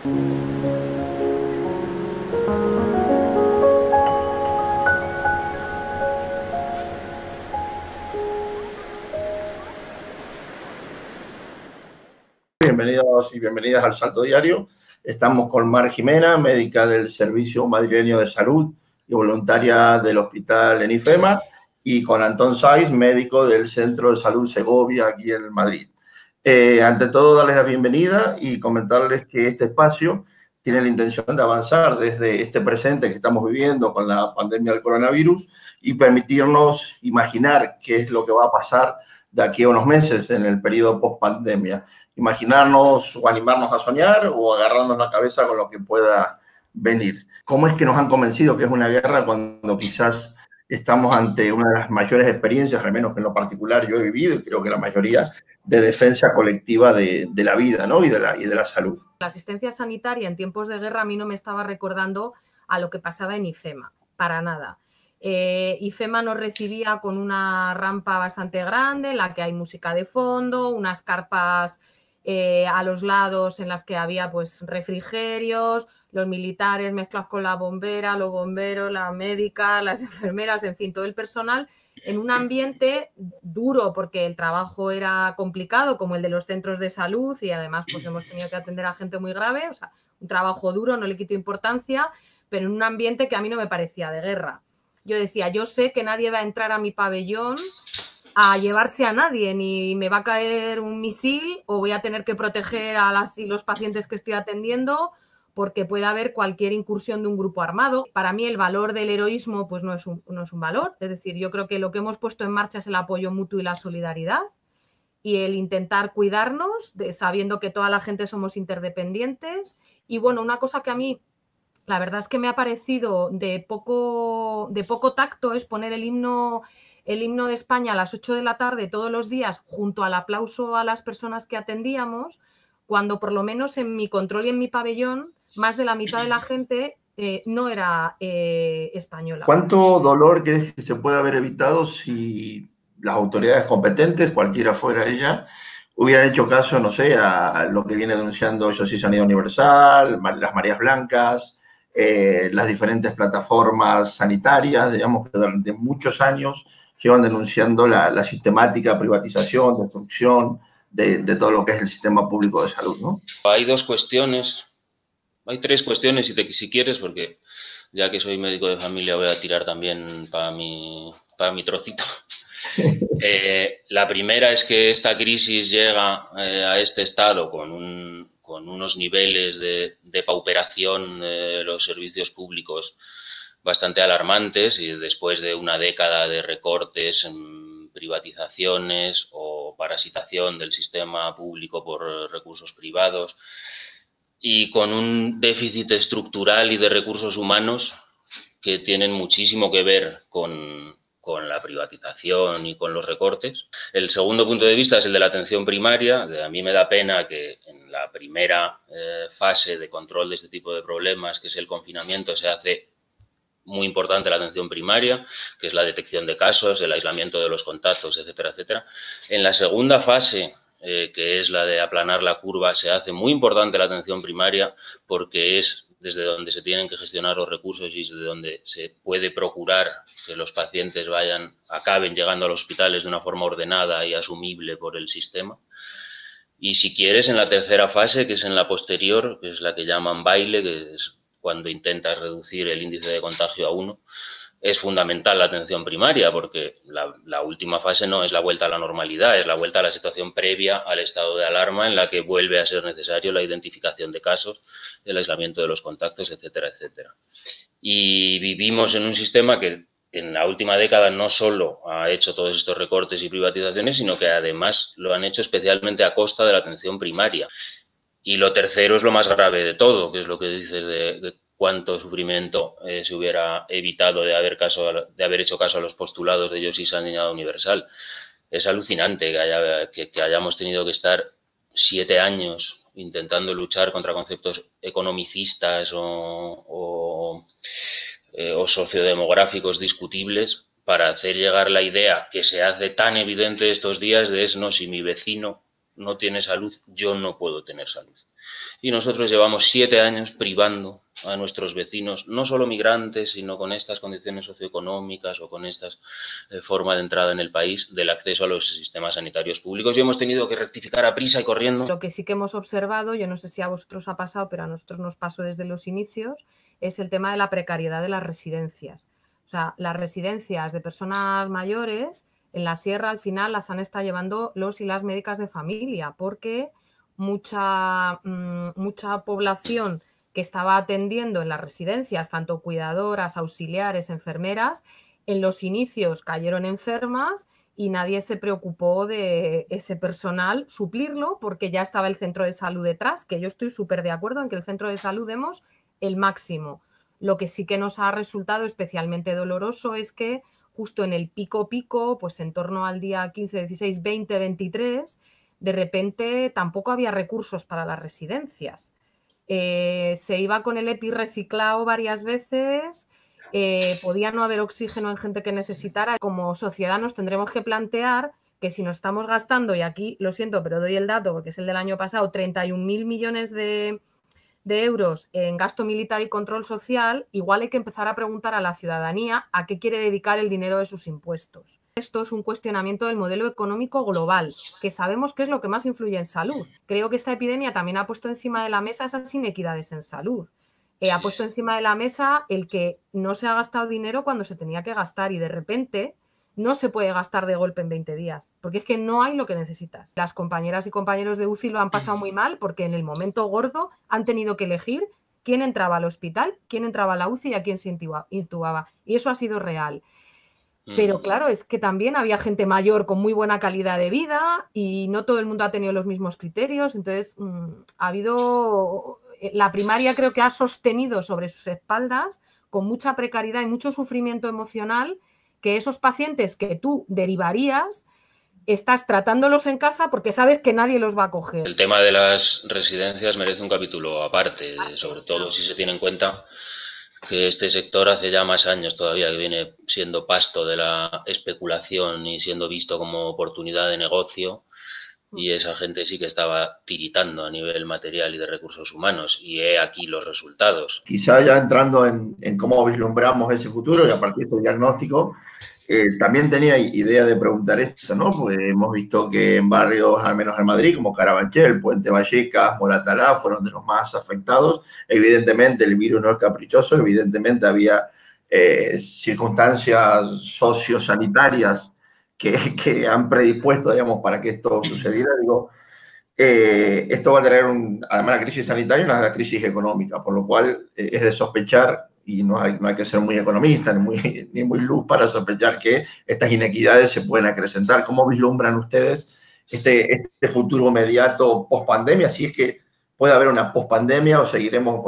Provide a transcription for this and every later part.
Bienvenidos y bienvenidas al Salto Diario. Estamos con Mar Jimena, médica del Servicio Madrileño de Salud y voluntaria del hospital en IFEMA, y con Antón Saiz, médico del Centro de Salud Segovia, aquí en Madrid. Ante todo, darles la bienvenida y comentarles que este espacio tiene la intención de avanzar desde este presente que estamos viviendo con la pandemia del coronavirus y permitirnos imaginar qué es lo que va a pasar de aquí a unos meses en el periodo post-pandemia. Imaginarnos o animarnos a soñar o agarrarnos la cabeza con lo que pueda venir. ¿Cómo es que nos han convencido que es una guerra cuando quizás estamos ante una de las mayores experiencias, al menos que en lo particular yo he vivido, y creo que la mayoría, de defensa colectiva de la vida, ¿no? y de la salud? La asistencia sanitaria en tiempos de guerra a mí no me estaba recordando a lo que pasaba en IFEMA, para nada. IFEMA nos recibía con una rampa bastante grande, en la que hay música de fondo, unas carpas a los lados en las que había pues refrigerios, los militares mezclados con la bombera, los bomberos, la médica, las enfermeras, en fin, todo el personal en un ambiente duro porque el trabajo era complicado, como el de los centros de salud, y además pues hemos tenido que atender a gente muy grave, o sea, un trabajo duro, no le quito importancia, pero en un ambiente que a mí no me parecía de guerra. Yo decía, yo sé que nadie va a entrar a mi pabellón a llevarse a nadie, ni me va a caer un misil o voy a tener que proteger a las y los pacientes que estoy atendiendo porque puede haber cualquier incursión de un grupo armado. Para mí el valor del heroísmo pues no es un valor, es decir, yo creo que lo que hemos puesto en marcha es el apoyo mutuo y la solidaridad y el intentar cuidarnos, sabiendo que toda la gente somos interdependientes. Y bueno, una cosa que a mí la verdad es que me ha parecido de poco tacto es poner el himno de España a las 8 de la tarde todos los días junto al aplauso a las personas que atendíamos, cuando por lo menos en mi control y en mi pabellón más de la mitad de la gente no era española. ¿Cuánto dolor crees que se puede haber evitado si las autoridades competentes, cualquiera fuera ella, hubieran hecho caso, no sé, a lo que viene denunciando Yo Soy Sanidad Universal, las Marías Blancas, las diferentes plataformas sanitarias, digamos que durante muchos años llevan denunciando la sistemática privatización, destrucción de todo lo que es el sistema público de salud, ¿no? Hay dos cuestiones, hay tres cuestiones si quieres, porque ya que soy médico de familia voy a tirar también para mi trocito. La primera es que esta crisis llega a este estado con unos niveles de pauperación de los servicios públicos bastante alarmantes, y después de una década de recortes, privatizaciones o parasitación del sistema público por recursos privados, y con un déficit estructural y de recursos humanos que tienen muchísimo que ver con la privatización y con los recortes. El segundo punto de vista es el de la atención primaria. A mí me da pena que en la primera fase de control de este tipo de problemas, que es el confinamiento, se hace muy importante la atención primaria, que es la detección de casos, el aislamiento de los contactos, etcétera, etcétera. En la segunda fase, que es la de aplanar la curva, se hace muy importante la atención primaria, porque es desde donde se tienen que gestionar los recursos y desde donde se puede procurar que los pacientes acaben llegando a los hospitales de una forma ordenada y asumible por el sistema. Y si quieres, en la tercera fase, que es en la posterior, que es la que llaman baile, que es cuando intentas reducir el índice de contagio a 1, es fundamental la atención primaria, porque la última fase no es la vuelta a la normalidad, es la vuelta a la situación previa al estado de alarma, en la que vuelve a ser necesario la identificación de casos, el aislamiento de los contactos, etcétera, etcétera. Y vivimos en un sistema que en la última década no solo ha hecho todos estos recortes y privatizaciones, sino que además lo han hecho especialmente a costa de la atención primaria. Y lo tercero es lo más grave de todo, que es lo que dices de cuánto sufrimiento se hubiera evitado de haber hecho caso a los postulados de Yo Soy Sanidad Universal. Es alucinante que hayamos tenido que estar 7 años intentando luchar contra conceptos economicistas o sociodemográficos discutibles para hacer llegar la idea que se hace tan evidente estos días de no, si mi vecino no tiene salud, yo no puedo tener salud. y nosotros llevamos 7 años privando a nuestros vecinos, no solo migrantes, sino con estas condiciones socioeconómicas o con esta forma de entrada en el país, del acceso a los sistemas sanitarios públicos, y hemos tenido que rectificar a prisa y corriendo. Lo que sí que hemos observado, yo no sé si a vosotros ha pasado, pero a nosotros nos pasó desde los inicios, es el tema de la precariedad de las residencias. O sea, las residencias de personas mayores en la sierra al final las han estado llevando los y las médicas de familia, porque mucha población que estaba atendiendo en las residencias, tanto cuidadoras, auxiliares, enfermeras, en los inicios cayeron enfermas y nadie se preocupó de ese personal suplirlo porque ya estaba el centro de salud detrás, que yo estoy súper de acuerdo en que el centro de salud demos el máximo. Lo que sí que nos ha resultado especialmente doloroso es que justo en el pico, pues en torno al día 15, 16, 20, 23, de repente tampoco había recursos para las residencias. Se iba con el EPI reciclado varias veces, podía no haber oxígeno en gente que necesitara. Como sociedad nos tendremos que plantear que si nos estamos gastando, y aquí lo siento, pero doy el dato porque es el del año pasado, 31.000 millones de euros en gasto militar y control social, igual hay que empezar a preguntar a la ciudadanía a qué quiere dedicar el dinero de sus impuestos. Esto es un cuestionamiento del modelo económico global, que sabemos que es lo que más influye en salud. Creo que esta epidemia también ha puesto encima de la mesa esas inequidades en salud. Ha puesto encima de la mesa el que no se ha gastado dinero cuando se tenía que gastar y de repente no se puede gastar de golpe en 20 días, porque es que no hay lo que necesitas. Las compañeras y compañeros de UCI lo han pasado muy mal porque en el momento gordo han tenido que elegir quién entraba al hospital, quién entraba a la UCI y a quién se intubaba. Y eso ha sido real. Pero claro, es que también había gente mayor con muy buena calidad de vida y no todo el mundo ha tenido los mismos criterios. Entonces, ha habido... La primaria creo que ha sostenido sobre sus espaldas con mucha precariedad y mucho sufrimiento emocional que esos pacientes que tú derivarías estás tratándolos en casa porque sabes que nadie los va a coger. El tema de las residencias merece un capítulo aparte, sobre todo si se tiene en cuenta que este sector hace ya más años todavía que viene siendo pasto de la especulación y siendo visto como oportunidad de negocio, y esa gente sí que estaba tiritando a nivel material y de recursos humanos, y he aquí los resultados. Quizá ya entrando en cómo vislumbramos ese futuro y a partir de este diagnóstico, también tenía idea de preguntar esto, ¿no? Pues hemos visto que en barrios, al menos en Madrid, como Carabanchel, Puente Vallecas, Moratalá, fueron de los más afectados. Evidentemente el virus no es caprichoso, evidentemente había circunstancias sociosanitarias que han predispuesto, digamos, para que esto sucediera. Digo, esto va a traer, además, la crisis sanitaria, una crisis económica, por lo cual es de sospechar, y no hay que ser muy economista ni muy luz para sospechar que estas inequidades se pueden acrecentar. ¿Cómo vislumbran ustedes este futuro inmediato post-pandemia? Si es que puede haber una post-pandemia o seguiremos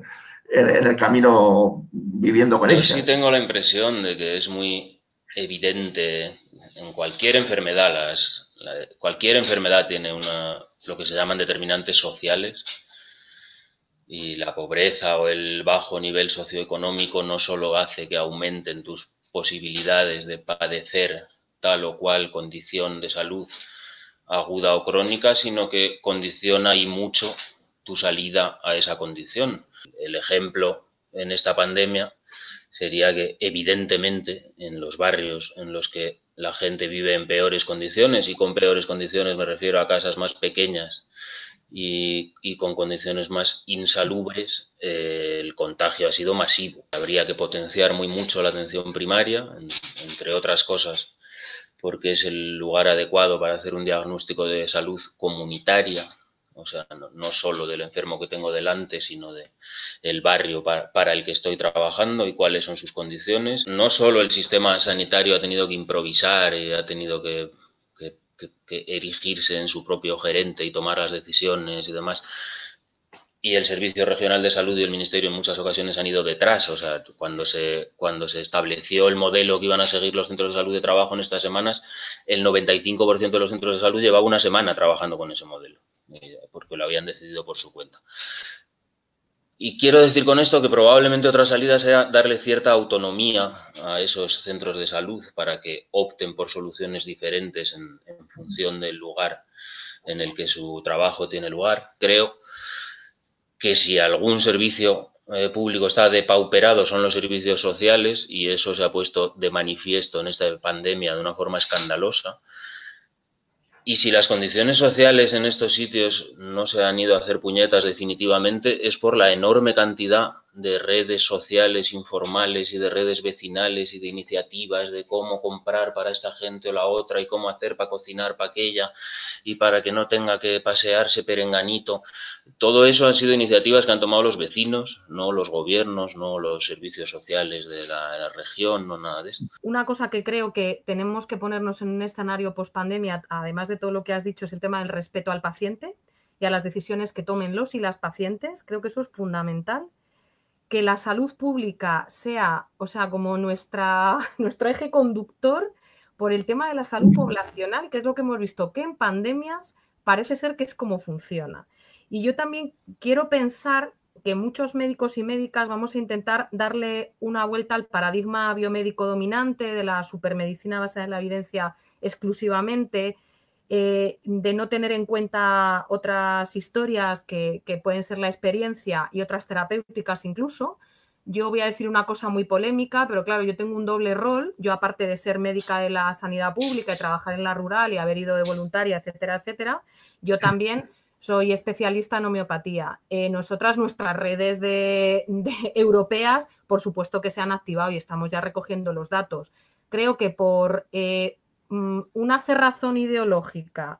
en el camino viviendo con ella. Yo sí tengo la impresión de que es muy evidente en cualquier enfermedad. Cualquier enfermedad tiene lo que se llaman determinantes sociales, y la pobreza o el bajo nivel socioeconómico no solo hace que aumenten tus posibilidades de padecer tal o cual condición de salud aguda o crónica, sino que condiciona y mucho tu salida a esa condición. El ejemplo en esta pandemia sería que evidentemente en los barrios en los que la gente vive en peores condiciones, y con peores condiciones me refiero a casas más pequeñas y con condiciones más insalubres, el contagio ha sido masivo. Habría que potenciar muy mucho la atención primaria, entre otras cosas, porque es el lugar adecuado para hacer un diagnóstico de salud comunitaria, o sea, no solo del enfermo que tengo delante, sino del barrio para el que estoy trabajando y cuáles son sus condiciones. No solo el sistema sanitario ha tenido que improvisar y ha tenido que erigirse en su propio gerente y tomar las decisiones y demás, y el Servicio Regional de Salud y el Ministerio en muchas ocasiones han ido detrás. O sea, cuando se estableció el modelo que iban a seguir los centros de salud de trabajo en estas semanas, el 95% de los centros de salud llevaba una semana trabajando con ese modelo, porque lo habían decidido por su cuenta. Y quiero decir con esto que probablemente otra salida sea darle cierta autonomía a esos centros de salud para que opten por soluciones diferentes en función del lugar en el que su trabajo tiene lugar. Creo que si algún servicio público está depauperado son los servicios sociales, y eso se ha puesto de manifiesto en esta pandemia de una forma escandalosa. Y si las condiciones sociales en estos sitios no se han ido a hacer puñetas definitivamente, es por la enorme cantidad de redes sociales informales y de redes vecinales y de iniciativas de cómo comprar para esta gente o la otra y cómo hacer para cocinar para aquella y para que no tenga que pasearse perenganito. Todo eso han sido iniciativas que han tomado los vecinos, no los gobiernos, no los servicios sociales de la región, no nada de esto. Una cosa que creo que tenemos que ponernos en un escenario post-pandemia, además de todo lo que has dicho, es el tema del respeto al paciente y a las decisiones que tomen los y las pacientes. Creo que eso es fundamental. Que la salud pública sea, o sea, como nuestro eje conductor por el tema de la salud poblacional, que es lo que hemos visto, que en pandemias parece ser que es como funciona. Y yo también quiero pensar que muchos médicos y médicas vamos a intentar darle una vuelta al paradigma biomédico dominante de la supermedicina basada en la evidencia exclusivamente, de no tener en cuenta otras historias que pueden ser la experiencia y otras terapéuticas incluso. Yo voy a decir una cosa muy polémica, pero claro, yo tengo un doble rol. Yo, aparte de ser médica de la sanidad pública y trabajar en la rural y haber ido de voluntaria, etcétera, etcétera, yo también soy especialista en homeopatía. Nuestras redes europeas, por supuesto que se han activado y estamos ya recogiendo los datos. Creo que por una cerrazón ideológica,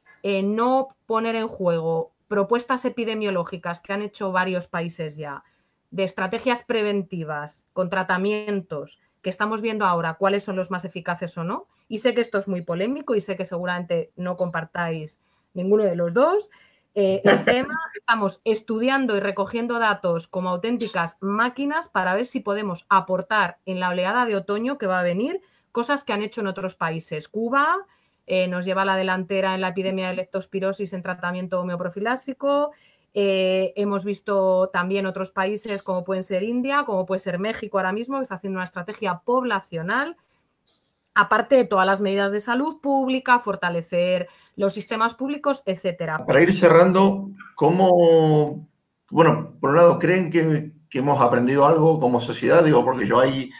no poner en juego propuestas epidemiológicas que han hecho varios países ya, de estrategias preventivas con tratamientos que estamos viendo ahora cuáles son los más eficaces o no, y sé que esto es muy polémico y sé que seguramente no compartáis ninguno de los dos. El tema, estamos estudiando y recogiendo datos como auténticas máquinas para ver si podemos aportar en la oleada de otoño que va a venir cosas que han hecho en otros países. Cuba nos lleva a la delantera en la epidemia de leptospirosis en tratamiento homeoprofiláctico. Hemos visto también otros países como pueden ser India, como puede ser México ahora mismo, que está haciendo una estrategia poblacional, aparte de todas las medidas de salud pública, fortalecer los sistemas públicos, etcétera. Para ir cerrando, ¿cómo, bueno, por un lado, creen que hemos aprendido algo como sociedad? Digo, porque yo hay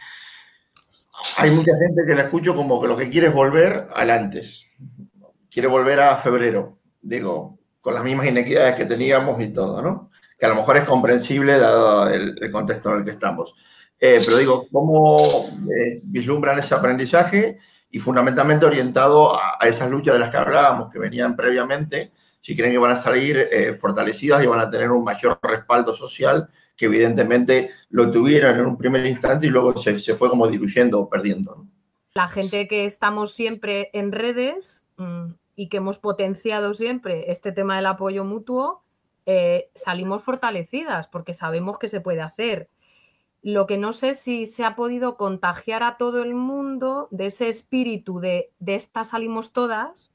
mucha gente que la escucho como que lo que quiere es volver al antes. Quiere volver a febrero, digo, con las mismas inequidades que teníamos y todo, ¿no? Que a lo mejor es comprensible dado el contexto en el que estamos. Pero digo, ¿cómo vislumbran ese aprendizaje? Y fundamentalmente orientado a esas luchas de las que hablábamos, que venían previamente, si creen que van a salir fortalecidas y van a tener un mayor respaldo social, que evidentemente lo tuvieron en un primer instante y luego se fue como diluyendo o perdiendo, ¿no? La gente que estamos siempre en redes y que hemos potenciado siempre este tema del apoyo mutuo, salimos fortalecidas porque sabemos que se puede hacer. Lo que no sé si se ha podido contagiar a todo el mundo de ese espíritu de esta salimos todas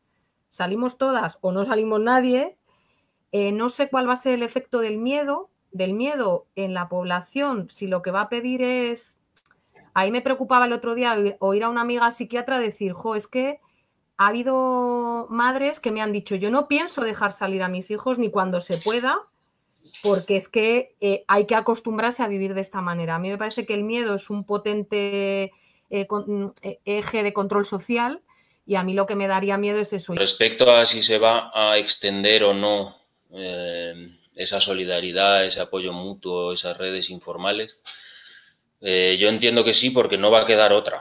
o no salimos nadie. No sé cuál va a ser el efecto del miedo en la población, si lo que va a pedir es... Ahí me preocupaba el otro día oír a una amiga psiquiatra decir, es que ha habido madres que me han dicho, yo no pienso dejar salir a mis hijos ni cuando se pueda, porque es que hay que acostumbrarse a vivir de esta manera. A mí me parece que el miedo es un potente eje de control social y a mí lo que me daría miedo es eso. Respecto a si se va a extender o no esa solidaridad, ese apoyo mutuo, esas redes informales, yo entiendo que sí, porque no va a quedar otra.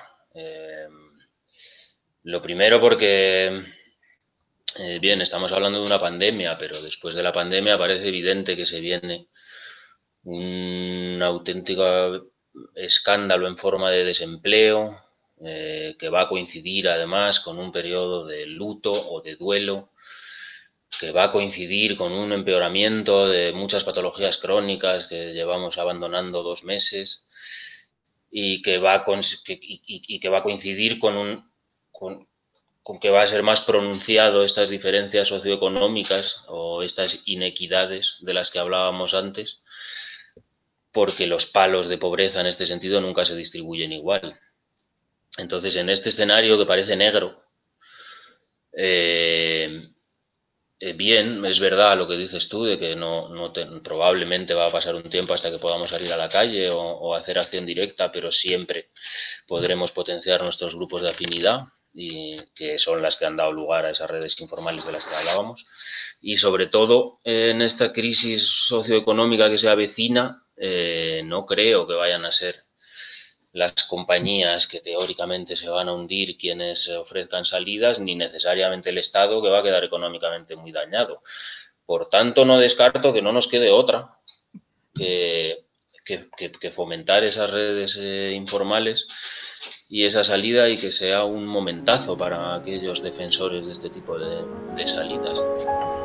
Lo primero porque... bien, estamos hablando de una pandemia, pero después de la pandemia parece evidente que se viene un auténtico escándalo en forma de desempleo, que va a coincidir además con un periodo de luto o de duelo, que va a coincidir con un empeoramiento de muchas patologías crónicas que llevamos abandonando 2 meses y que va a coincidir con que va a ser más pronunciado estas diferencias socioeconómicas o estas inequidades de las que hablábamos antes, porque los palos de pobreza en este sentido nunca se distribuyen igual. Entonces, en este escenario que parece negro, bien, es verdad lo que dices tú, de que probablemente va a pasar un tiempo hasta que podamos salir a la calle o hacer acción directa, pero siempre podremos potenciar nuestros grupos de afinidad, y que son las que han dado lugar a esas redes informales de las que hablábamos. Y sobre todo en esta crisis socioeconómica que se avecina, no creo que vayan a ser las compañías que teóricamente se van a hundir quienes ofrezcan salidas, ni necesariamente el Estado, que va a quedar económicamente muy dañado. Por tanto, no descarto que no nos quede otra que fomentar esas redes informales y esa salida, y que sea un momentazo para aquellos defensores de este tipo de salidas.